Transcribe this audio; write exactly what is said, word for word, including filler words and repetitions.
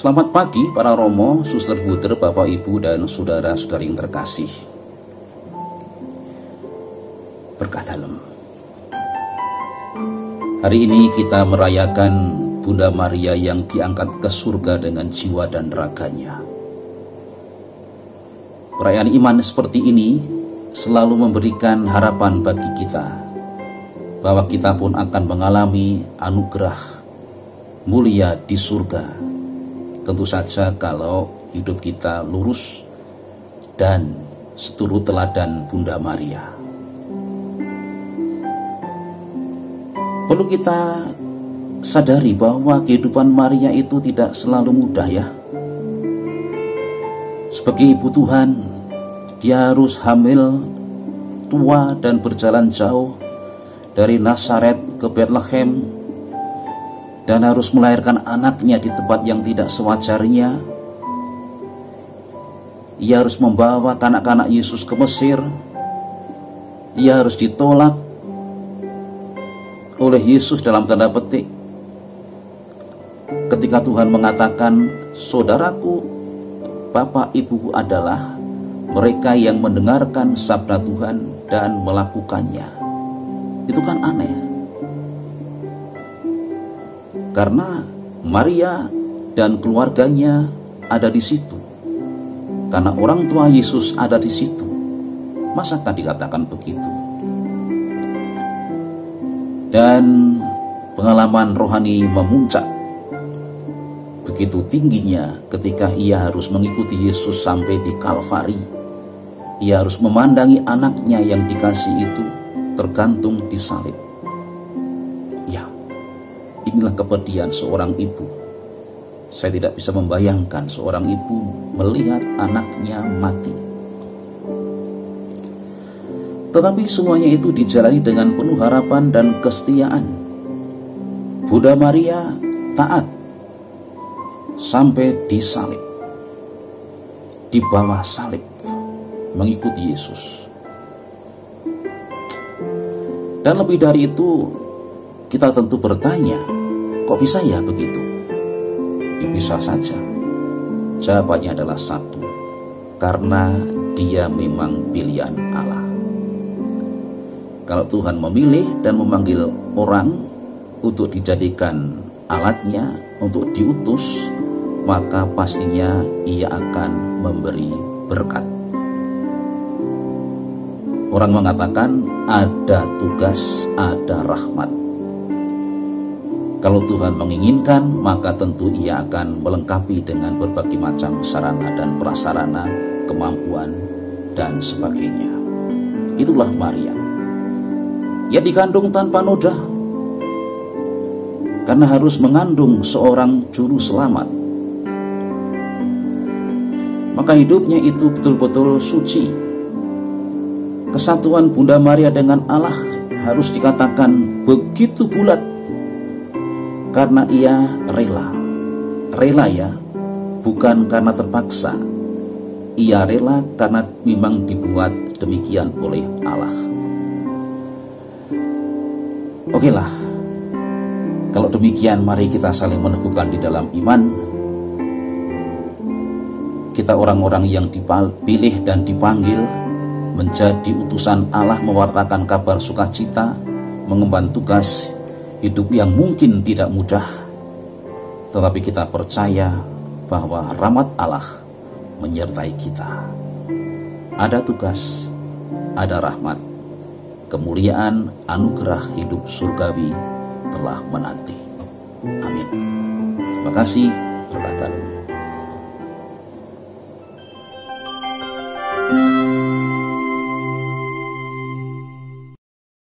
Selamat pagi para romo, suster buder, bapak ibu dan saudara-saudari yang terkasih. Berkah dalam. Hari ini kita merayakan Bunda Maria yang diangkat ke surga dengan jiwa dan raganya. Perayaan iman seperti ini selalu memberikan harapan bagi kita bahwa kita pun akan mengalami anugerah mulia di surga. Tentu saja kalau hidup kita lurus dan seturut teladan Bunda Maria. Perlu kita sadari bahwa kehidupan Maria itu tidak selalu mudah ya. Sebagai ibu Tuhan, dia harus hamil, tua dan berjalan jauh dari Nazaret ke Bethlehem, dan harus melahirkan anaknya di tempat yang tidak sewajarnya. Ia harus membawa anak-anak Yesus ke Mesir. Ia harus ditolak oleh Yesus dalam tanda petik ketika Tuhan mengatakan, saudaraku, bapak ibuku adalah mereka yang mendengarkan sabda Tuhan dan melakukannya. Itu kan aneh. Karena Maria dan keluarganya ada di situ. Karena orang tua Yesus ada di situ. Masakah dikatakan begitu? Dan pengalaman rohani memuncak begitu tingginya ketika ia harus mengikuti Yesus sampai di Kalvari. Ia harus memandangi anaknya yang dikasih itu tergantung di salib. Inilah kepedihan seorang ibu. Saya tidak bisa membayangkan seorang ibu melihat anaknya mati. Tetapi semuanya itu dijalani dengan penuh harapan dan kesetiaan. Bunda Maria taat sampai di salib, di bawah salib, mengikuti Yesus. Dan lebih dari itu, kita tentu bertanya, kok bisa ya begitu? Ya bisa saja. Jawabannya adalah satu, karena dia memang pilihan Allah. Kalau Tuhan memilih dan memanggil orang untuk dijadikan alatnya, untuk diutus, maka pastinya ia akan memberi berkat. Orang mengatakan ada tugas, ada rahmat. Kalau Tuhan menginginkan, maka tentu ia akan melengkapi dengan berbagai macam sarana dan prasarana, kemampuan, dan sebagainya. Itulah Maria. Ia dikandung tanpa noda, karena harus mengandung seorang juru selamat. Maka hidupnya itu betul-betul suci. Kesatuan Bunda Maria dengan Allah harus dikatakan begitu bulat, karena ia rela. Rela ya, bukan karena terpaksa. Ia rela karena memang dibuat demikian oleh Allah. Oke lah, kalau demikian mari kita saling meneguhkan di dalam iman. Kita orang-orang yang dipilih dan dipanggil menjadi utusan Allah, mewartakan kabar sukacita, mengemban tugas hidup yang mungkin tidak mudah, tetapi kita percaya bahwa rahmat Allah menyertai kita. Ada tugas, ada rahmat, kemuliaan, anugerah hidup surgawi telah menanti. Amin. Terima kasih.